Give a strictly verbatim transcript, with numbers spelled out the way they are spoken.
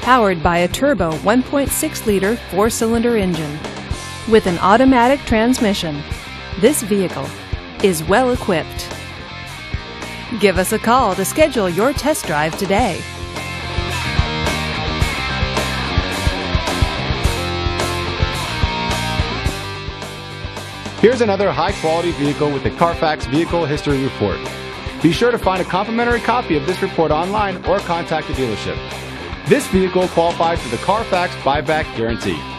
powered by a turbo one point six liter four-cylinder engine. With an automatic transmission, this vehicle is well equipped. Give us a call to schedule your test drive today. Here's another high-quality vehicle with the Carfax Vehicle History Report. Be sure to find a complimentary copy of this report online or contact the dealership. This vehicle qualifies for the Carfax Buyback Guarantee.